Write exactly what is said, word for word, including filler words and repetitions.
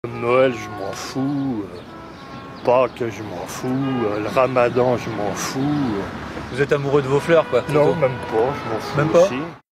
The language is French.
Noël, je m'en fous. Pâques, je m'en fous. Le Ramadan, je m'en fous. Vous êtes amoureux de vos fleurs, quoi? Non, même pas, je m'en fous Même pas aussi.